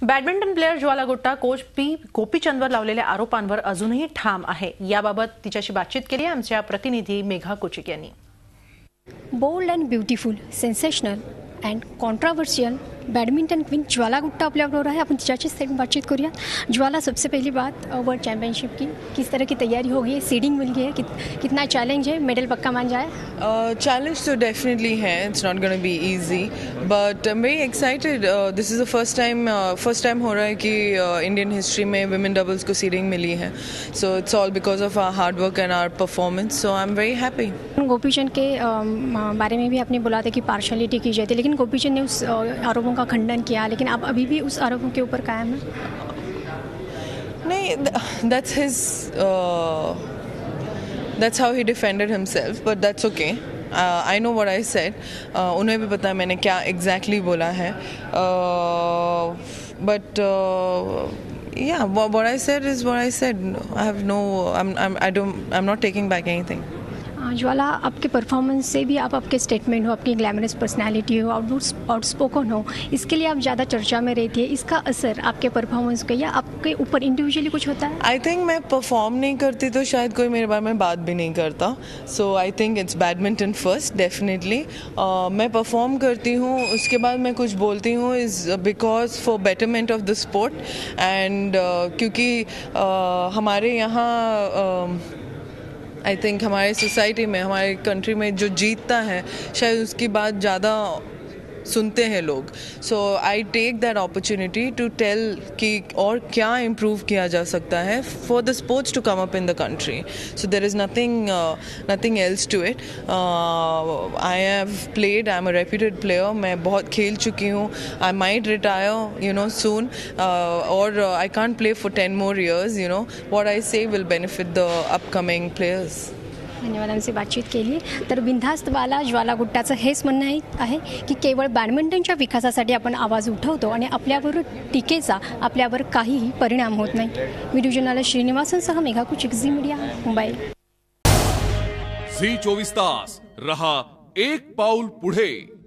Badminton player Jwala Gutta coach P गोपीचंदवर लावलेल्या आरोपांवर अजूनही ठाम आहे। याबाबत तिच्याशी बातचीत केली आमच्या प्रतिनिधी मेघा कुचिक यांनी। Bold and beautiful, sensational and controversial badminton queen Jwala Gutta अपने है। अपन तिच्याची बातचीत करूँ। ज्वाला, सबसे पहली बात वर्ल्ड चैंपियनशिप की किस तरह की तैयारी हो गई है, सीडिंग मिल गई है, कितना चैलेंज है, मेडल पक्का मान जाए? चैलेंज तो डेफिनेटली है, it's not gonna be easy but I am very excited. This is the first time हो रहा है कि इंडियन हिस्ट्री में विमेन डबल्स को सीडिंग मिली है। So it's all because of our hard work and our performance. So I am very happy. Gopichand के बारे में भी आपने बोला था कि पार्शलिटी की जाती है, लेकिन गोपीचंद ने उस आरोपों का खंडन किया, लेकिन आप अभी भी उस आरोपों के ऊपर कायम हैं? नहीं, that's his that's how he defended himself, but that's okay. I know what I said. उन्हें भी पता है मैंने क्या exactly बोला है, but yeah, what I said is what I said. I have no, I'm not taking back anything. ज्वाला, आपके performance से भी आपके स्टेटमेंट हो, आपकी ग्लैमरस पर्सनालिटी हो, आउटस्पोकन हो, इसके लिए आप ज़्यादा चर्चा में रहती है। इसका असर आपके परफॉर्मेंस का या आपके ऊपर इंडिविजुअली कुछ होता है? आई थिंक मैं परफॉर्म नहीं करती तो शायद कोई मेरे बारे में बात भी नहीं करता। So I think it's badminton first, definitely. मैं परफॉर्म करती हूँ, उसके बाद मैं कुछ बोलती हूँ is because for betterment of the sport and क्योंकि हमारे यहाँ आई थिंक हमारे सोसाइटी में, हमारे कंट्री में जो जीतता है शायद उसकी बात ज़्यादा सुनते हैं लोग। So I take that opportunity to tell कि और क्या इम्प्रूव किया जा सकता है for the sports to come up in the country. So there is nothing else to it. I have played, I am a reputed player. मैं बहुत खेल चुकी हूँ। आई माइट रिटायर सून, और I can't play for 10 more years. What I say will benefit the upcoming players. धन्यवाद आमची बातचीत केली। तर बिनधास्तवाला ज्वाला गुट्टाचं हेच म्हणणं आहे की केवळ बॅडमिंटनच्या विकासासाठी आपण आवाज उठवतो आणि आपल्यावर टीकेचा आपल्यावर काहीही परिणाम होत नाही। व्हिडिओ जर्नलिस्ट श्रीनिवासनसह मेघा कुचिक, झी मीडिया, मुंबई। झी 24 तास रहा एक पाऊल पुढे।